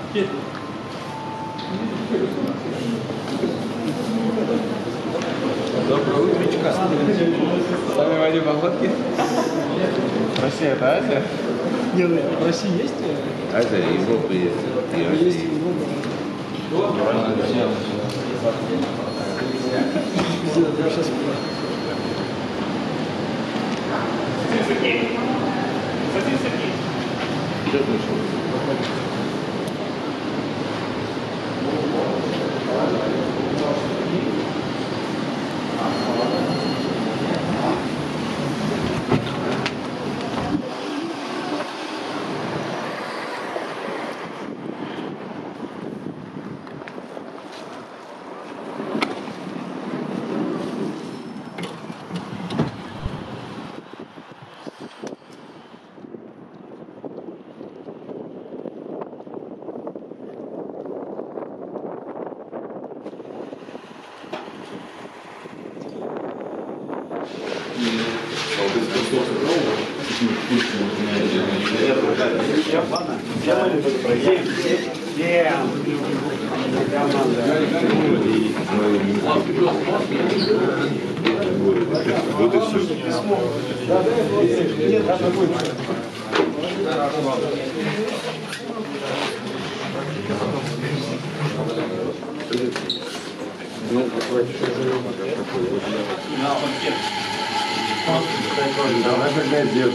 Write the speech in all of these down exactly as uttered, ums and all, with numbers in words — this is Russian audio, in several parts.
Доброе утречко. Сами Вадим Походки. Россия это Азия? Нет, в России есть? Азия, Европа есть. И Есть Россия. Сейчас куда? Что пришел? Вот и все. Давай тогда держим.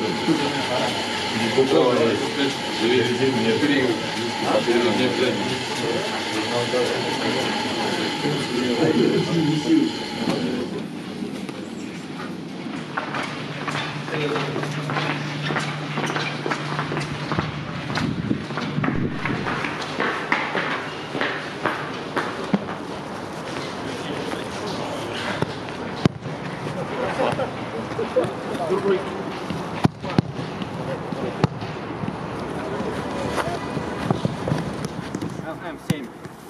эм семь.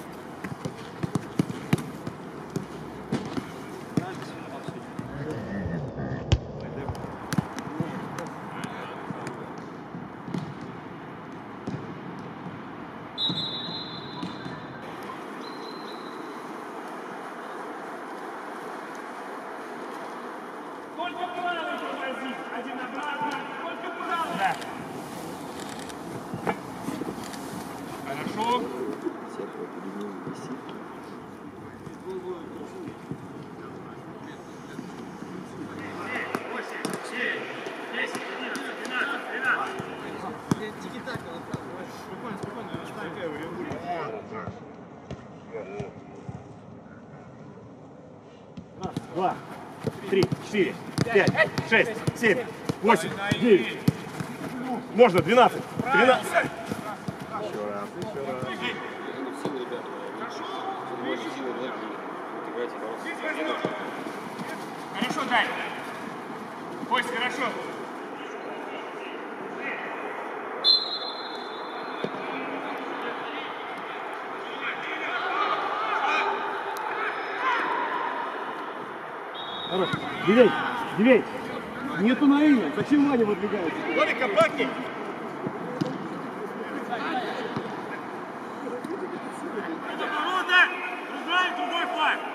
Только правый тормозит, один обратно, только правый. Да. Хорошо. Два, три, четыре, пять, шесть, семь, восемь, девять. Можно, двенадцать. тринадцать. Еще раз, еще раз. Хорошо, дай. Кость, хорошо. Хорошо. Дивей, Дивей. Нету на имя. Зачем Ваня выдвигается? Лови компактней. Свобода! Другой, другой флаг.